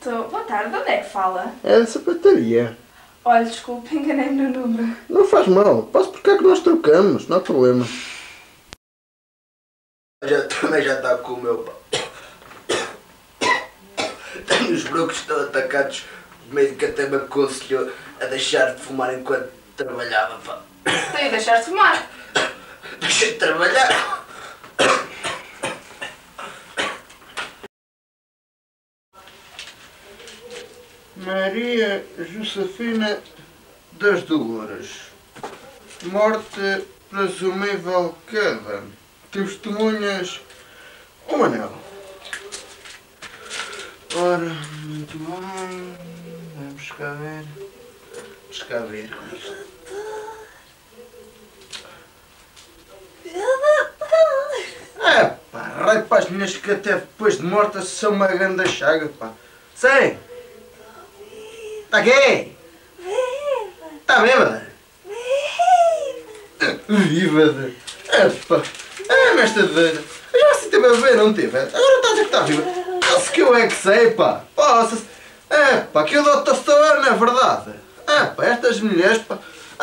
Boa tarde, onde é que fala? É da sapataria. Olha, desculpe, enganei-me no número. Não faz mal, posso porque é que nós trocamos, não há problema. Também já está com o meu pá. Tenho os brocos estão atacados. O médico até me aconselhou a deixar de fumar enquanto trabalhava, pá. Tenho de deixar de fumar. Deixei de trabalhar. Maria Josefina das Dolores. Morte presumível queda. Testemunhas. Um anel. Ora, muito bem. Vamos cá ver. Vamos cá ver. Pá, raio para as meninas que até depois de morta são uma grande chaga, pá. Sim! Está aqui? Viva! Está bêbada? Viva! Epá! Mas está doida! Já se teve a ver, não teve? Agora estás a dizer que está viva? Posso que eu é que sei, pá! Posso! Epá, que eu dou testosterona, é verdade! Epá, estas mulheres, pá!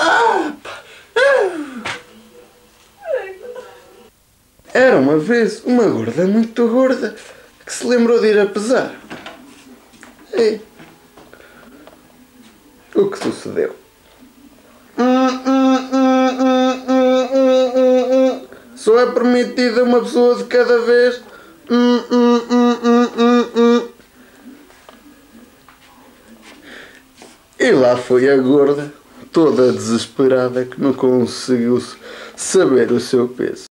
Era uma vez uma gorda muito gorda que se lembrou de ir a pesar. E o que sucedeu? Só é permitida uma pessoa de cada vez. E lá foi a gorda, toda desesperada, que não conseguiu saber o seu peso.